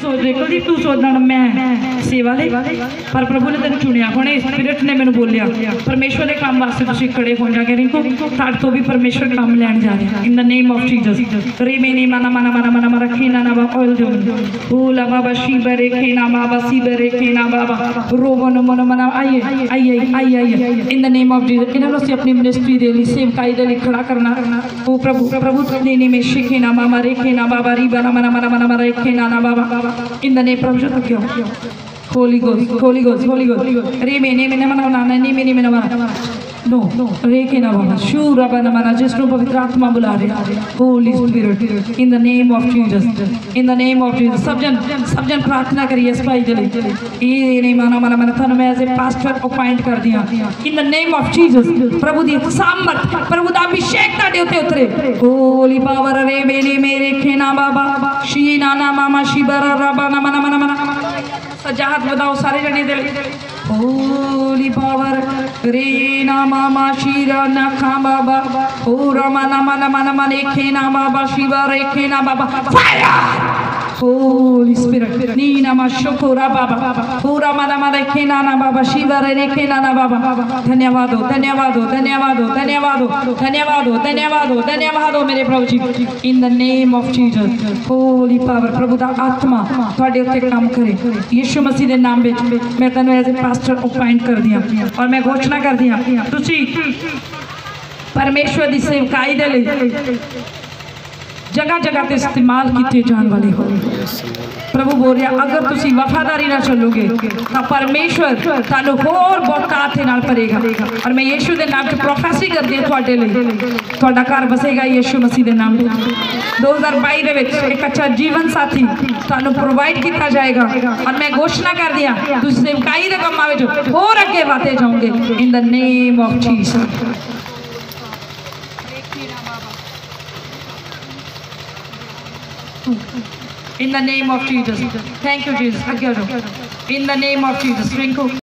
सोच रहे कभी तू सोचना मैं सेवा ले, पर प्रभु ने तेन चुनिया हुणे स्पिरिट ने मैंने बोलिया परमेश्वर के काम वास्ते तुसीं खड़े हो जाओगे। रिंकू तुहाडे तो भी परमेश्वर काम लैण जा रहा in the name of Jesus. रिमेनी मना मना मना मना मना खीना ना बा ऑयल दो फूला बाबा शिबरे खीना बाबा शिबरे खीना बाबा रोवन मन मना आइए आइए आइए आइए in the name of Jesus. इन्होंने से अपनी मिनिस्ट्री दे ली सेवकाई दे ली खड़ा करना वो प्रभु प्रभु देने में शिखीना मामा रेखीना बाबा रिबना मना मना मना मना रेखीना ना बाबा इन द नेम प्रभु तो क्यों holy ghost holy ghost holy ghost रे मैंने मैंने मना ना नहीं मैंने मैंने मना नो रेखे ना बाबा शूर रबा ना मना जिसको पवित्र आत्मा बुला रहे holy spirit in the name of Jesus in the name of Jesus. सब जन प्रार्थना करिए इस भाई जले ये नहीं माना मना मना थानू मैं एज ए पास्टर अपॉइंट कर दिया in the name of Jesus. प्रभु दी सामर्थ प्रभु दा अभिषेक ताडे उते उतरे होली पावर रे मेरे मेरे खेना बाबा शी नाना मामा शिबरा रबा ना मना मना मना सजाहत बताओ सारे जने दे होली पावर रे ना मामा शीरा ना खा बाबा ओ रमा ना मना मना मने खेना बाबा शिवा रे खेना बाबा फायर होली स्पिरिट नीना मा शुक्रा बाबा पूरा मना मने खेना ना बाबा शिवा रे खेना ना बाबा। धन्यवाद हो धन्यवाद हो धन्यवाद हो धन्यवाद हो धन्यवाद हो धन्यवाद हो धन्यवाद हो मेरे प्रभु जी in the name of Jesus. Holy power प्रभु दा आत्मा ਤੁਹਾਡੇ ਉੱਤੇ काम करे यीशु मसीह के नाम में मैं तेन एज ए पास्टर अपॉइंट कर दिया और मैं घोषणा कर दिया तुसी परमेश्वर की सेवकाई दे लई जगह जगह ते इस्तेमाल किए जाने वाले हो। प्रभु बोल रहा अगर तुसी वफादारी ना चलोगे तो परमेश्वर तुहानू होर बहुतात नाल भरेगा और मैं यीशु के नाम च प्रोफेसी करदी हां तुहाडे लई तुहाडा घर बसेगा यीशु मसीह के नाम। 2022 दे विच एक अच्छा जीवन साथी तुहानू प्रोवाइड किया जाएगा और मैं घोषणा कर दिया तुसी सेवकाई दे कामां विच होर अगे वधदे जाओगे in the name of Jesus. In the name of Jesus. Thank you, Jesus. In the name of Jesus. Rinku.